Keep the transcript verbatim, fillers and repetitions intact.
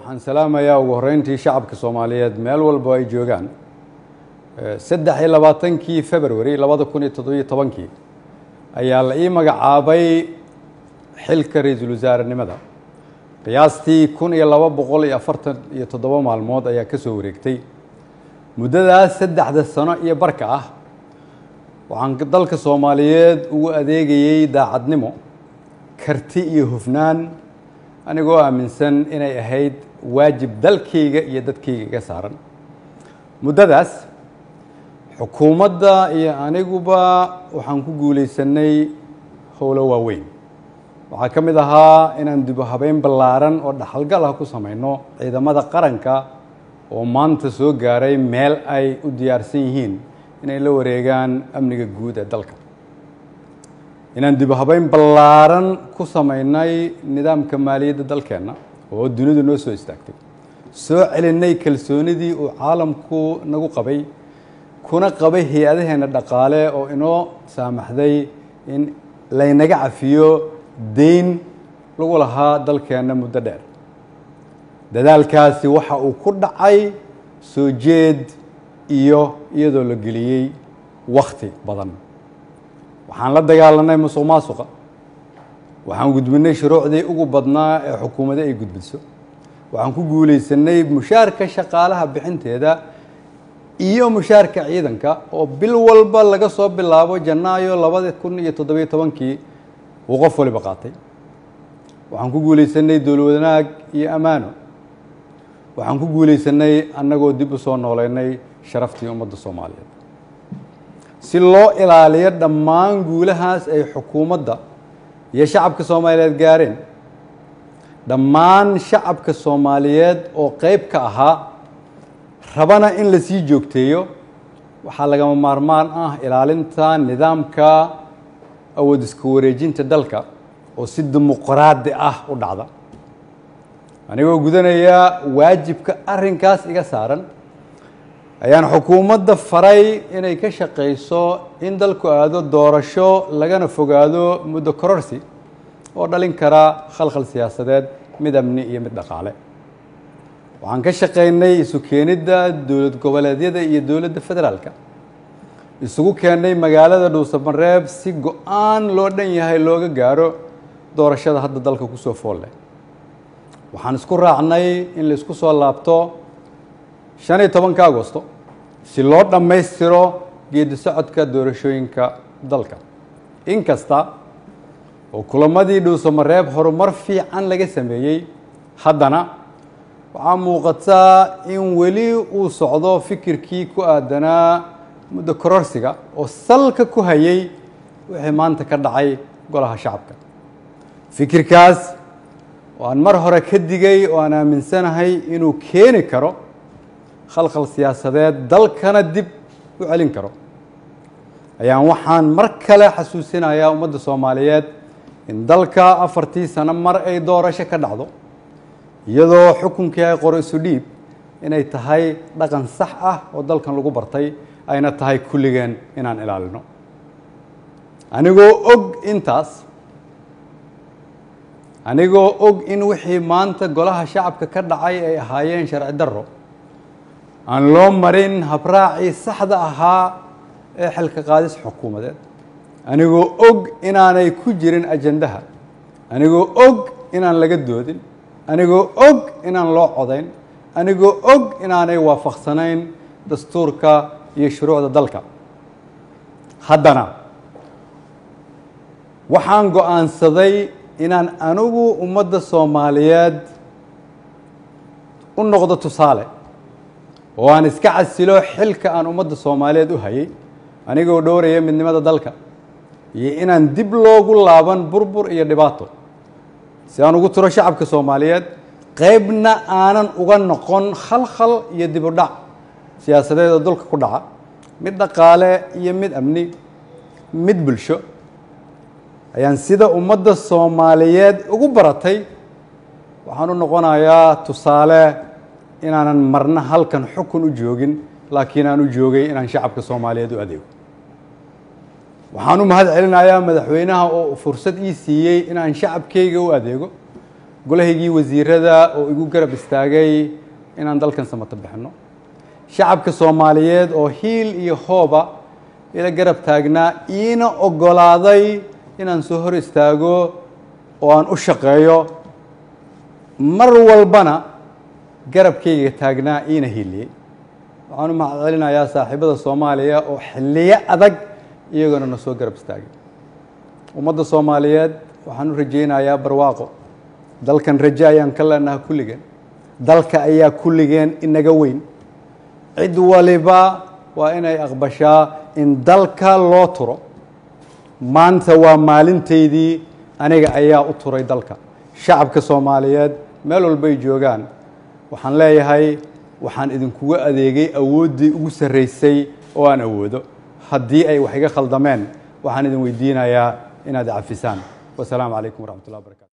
waxaan salaamayaa ugu horeyntii shacabka Soomaaliyeed meel walba ay joogaan saddex iyo labaatankii February labada kun iyo toddoba iyo tobankii ayaa la ii magacaabay xilka ra'iisul wasaarenimada qiyaastii kun iyo laba boqol iyo afartan iyo toddoba maalmood ayaa ka soo wareegtay muddadaas saddexda sano iyo barka ah waxaan dalka Soomaaliyeed ugu adeegayay daacadnimo karti iyo hufnaan anigoo aaminsan inay ahayd waajib dalkayga iyo dadkayga iga saaran muddadaas xukuumadda iyo aniguba waxaan ku guuleysanay howlo waaweyn waxaa ka mid ahaa inaan dib u habeyn ballaaran oo dhaxalgal ah ku samayno ciidamada qaranka oo maanta soo gaaray meel ay u diyaarsan yihiin inay la wareegaan amniga guud ee dalka inaan dib u habeyn ballaaran ku samaynay nidaamka maaliyadda dalkeenna oo dunidu noo soo istaagtay soo celinay kalsoonidii uu caalamku nagu qabay kuna qabay hay-adaheena dhaqaale oo inoo saamaxday in laynaga cafiyo deyn lagu lahaa dalkeenna muddo dheer dadaalkaasi waxa uu ku dhacay soo jeed iyo iyadoo la geliyey wakhti badan waxaan la dagaalanay musuq maasuqa waxaan gudbinay shuruucdii ugu badnaa ee xukuumadda ay gudbiso waxaan ku guuleysanay mushaarka shaqaalaha bixinteeda iyo mushaarka ciidanka oo bil walba laga soo bilaabo Janaayo labada kun iyo toddoba iyo tobankii uu qof waliba qaatay waxaan ku guuleysanay dowlad wanaag iyo amaano waxaan ku guuleysanay annagoo dib u soo nooleynay sharaftii ummadda Soomaaliyeed si loo ilaaliyo dhammaan guulahaas ay xukuumadda iyo shacabka Soomaaliyeed gaareen dhammaan shacabka Soomaaliyeed oo qayb ka ahaa rabana in la sii joogteeyo waxaa lagama maarmaan ah ilaalinta nidaamka awood isku wareejinta dalka oo si dimuqraadi ah u dhacda anigoo gudanaya waajibka arrinkaas iga saaran ayaan xukuumadda faray inay ka shaqeyso in dalku aado doorasho lagana fogaado muddo kororsi oo dhalin kara khalkhal siyaasadeed mid amni iyo mid dhaqaale waxaan ka shaqeynay isu keenidda dowlad goboleedyada iyo dowladda federaalka isugu keenay magaalada Dhuusamareeb si go'aan loo dhan yahay looga gaaro doorashada hadda dalka ku soo fool leh waxaan isku raacnay in la isku soo laabto shan iyo tobanka Agoosto si loo dhammaystiro geedi socodka doorashooyinka dalka inkasta oo kulamadii Dhuusamareeb horumar fiican laga sameeyay haddana waxaa muuqata in weli uu socdo fikirkii ku aadanaa muddo kororsiga oo salka ku hayay wixii maanta ka dhacay golaha shacabka fikirkaas oo aan mar hore ka digay oo aan aaminsanahay inuu keeni karo khalkhal siyaasadeed dalkana dib u celin karo ayaan waxaan mar kale xasuusinayaa ummadda Soomaaliyeed in dalka afartii sano mar ay doorasho ka dhacdo iyadoo xukunkii ay qoro isu dhiib inay tahay dhaqan sax ah oo dalkan lagu bartay ayna tahay kulligeen inaan ilaalino anigoo og intaas anigoo og in wixii maanta golaha shacabka ka dhacay ay ahaayeen sharci darro aan loo marin habraacii saxda ahaa ee xilka qaadis xukuumadeed anigoo og inaanay ku jirin ajandaha anigoo og inaan laga doodin anigoo og inaan loo codayn anigoo og inaanay waafaqsanayn dastuurka iyo shuruucda dalka haddana waxaan go'aansaday inaan anigu ummadda Soomaaliyeed u noqdo tusaale oo aan iska casilo xilka aan ummadda Soomaaliyeed u hayay anigoo dhowraya midnimada dalka iyo inaan dib loogu laaban burbur iyo dhibaato si aan ugu tiro shacabka Soomaaliyeed qaybna aanan uga noqon khalkhal iyo dib u dhac siyaasadeed oo dalka ku dhaca mid dhaqaale iyo mid amni mid bulsho ayaan sida ummadda Soomaaliyeed ugu baratay waxaan u noqonayaa tusaale inaanan marna halkan xukun u joogin laakiin aan u joogay inaan shacabka Soomaaliyeed u adeego waxaan u mahad celinayaa madaxweynaha oo fursad ii siiyay inaan shacabkayga u adeego golahaygii wasiirada oo igu garab istaagay inaan dalkan samata bixino shacabka Soomaaliyeed oo hiil iyo hooba ila garab taagnaa iina ogolaaday inaan soo hor istaago oo aan u shaqeeyo mar walbana garabkayga taagnaa iina hiiliyay waxaan u mahadcelinayaa saaxiibada Soomaaliya oo xilliyo adag iyaguna na soo garab istaagay ummadda Soomaaliyeed waxaan u rajaynayaa barwaaqo dalkan rajo ayaan ka leenahay kulligeen dalka ayaa kulligeen inaga weyn cid waliba waa inay aqbashaa in dalka loo turo maanta waa maalinteydii aniga ayaa u turay dalka shacabka Soomaaliyeed meel walba ay joogaan waxaan leeyahay waxaan idinkugu adeegay awooddii ugu sarreysay oo aan awoodo haddii ay wax iga khaldameen waxaan idin weydiinayaa inaad cafisaan wassalaamu calaykum waraxmatullahi wabarakatuh